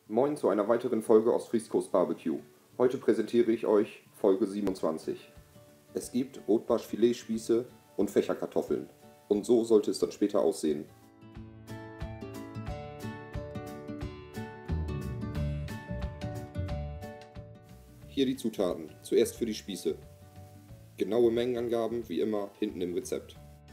Moin zu einer weiteren Folge Ostfrieskos Barbecue. Heute präsentiere ich euch Folge 27. Es gibt Rotbarsch-Filetspieße und Fächerkartoffeln. Und so sollte es dann später aussehen. Hier die Zutaten. Zuerst für die Spieße. Genaue Mengenangaben wie immer hinten im Rezept.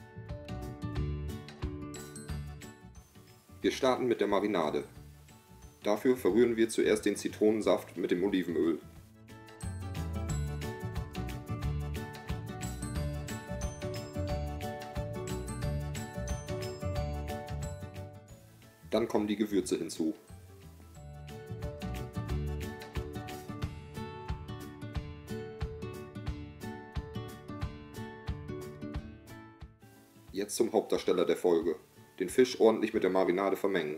Wir starten mit der Marinade. Dafür verrühren wir zuerst den Zitronensaft mit dem Olivenöl. Dann kommen die Gewürze hinzu. Jetzt zum Hauptdarsteller der Folge. Den Fisch ordentlich mit der Marinade vermengen.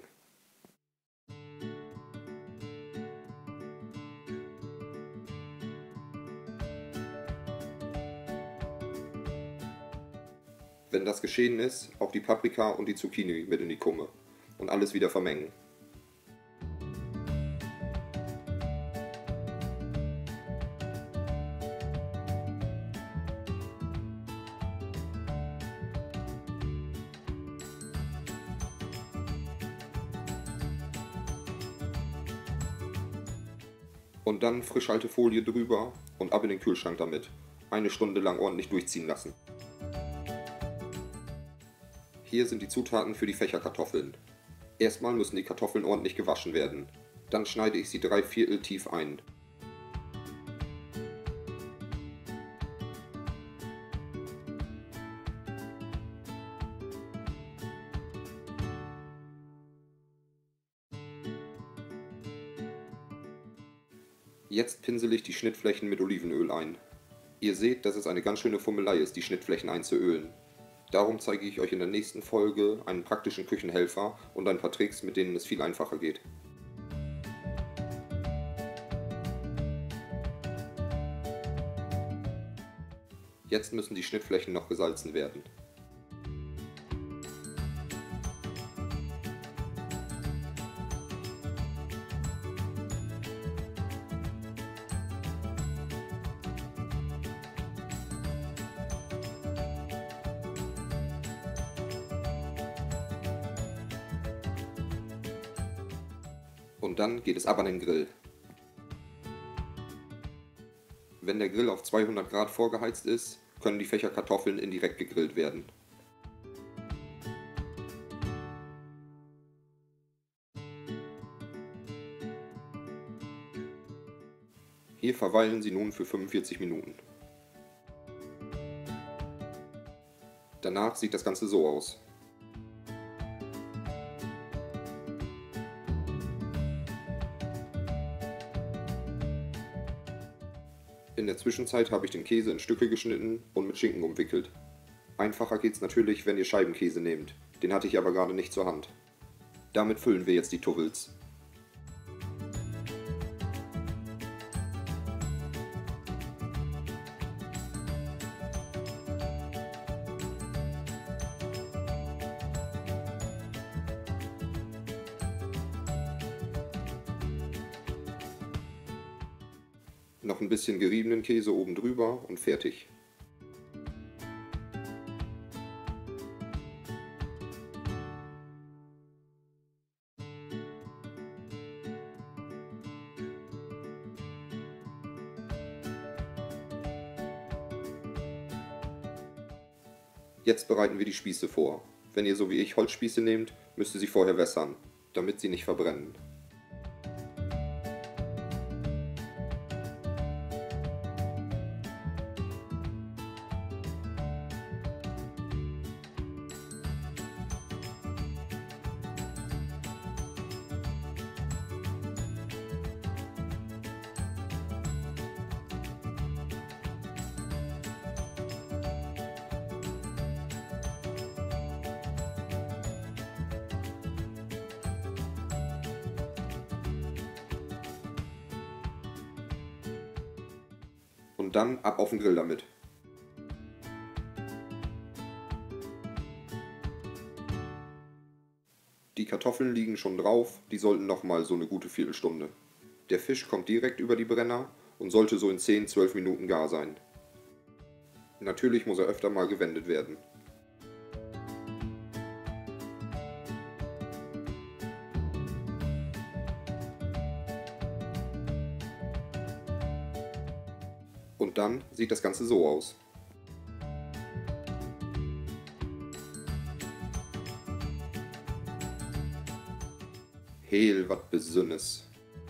Wenn das geschehen ist, auch die Paprika und die Zucchini mit in die Kumme und alles wieder vermengen. Und dann Frischhaltefolie drüber und ab in den Kühlschrank damit. 1 Stunde lang ordentlich durchziehen lassen. Hier sind die Zutaten für die Fächerkartoffeln. Erstmal müssen die Kartoffeln ordentlich gewaschen werden. Dann schneide ich sie 3/4 tief ein. Jetzt pinsel ich die Schnittflächen mit Olivenöl ein. Ihr seht, dass es eine ganz schöne Fummelei ist, die Schnittflächen einzuölen. Darum zeige ich euch in der nächsten Folge einen praktischen Küchenhelfer und ein paar Tricks, mit denen es viel einfacher geht. Jetzt müssen die Schnittflächen noch gesalzen werden. Und dann geht es ab an den Grill. Wenn der Grill auf 200 Grad vorgeheizt ist, können die Fächerkartoffeln indirekt gegrillt werden. Hier verweilen sie nun für 45 Minuten. Danach sieht das Ganze so aus. In der Zwischenzeit habe ich den Käse in Stücke geschnitten und mit Schinken umwickelt. Einfacher geht's natürlich, wenn ihr Scheibenkäse nehmt. Den hatte ich aber gerade nicht zur Hand. Damit füllen wir jetzt die Tuffels. Noch ein bisschen geriebenen Käse oben drüber und fertig. Jetzt bereiten wir die Spieße vor. Wenn ihr so wie ich Holzspieße nehmt, müsst ihr sie vorher wässern, damit sie nicht verbrennen. Und dann ab auf den Grill damit. Die Kartoffeln Kartoffeln liegen schon drauf, die sollten nochmal so eine gute Viertelstunde. Der Fisch kommt direkt über die Brenner und sollte so in 10-12 Minuten gar sein. Natürlich muss er öfter mal gewendet werden. Und dann sieht das Ganze so aus. Heel wat Besünnes.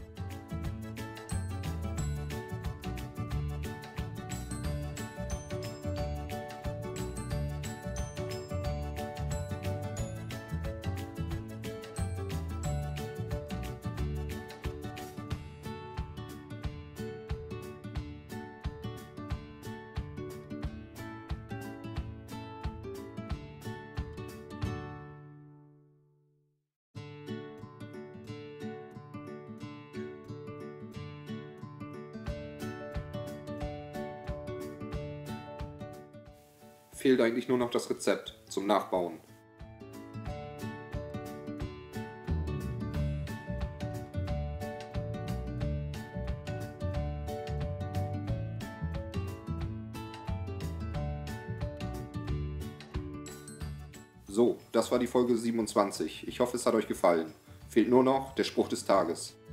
Fehlt eigentlich nur noch das Rezept zum Nachbauen. So, das war die Folge 27. Ich hoffe, es hat euch gefallen. Fehlt nur noch der Spruch des Tages.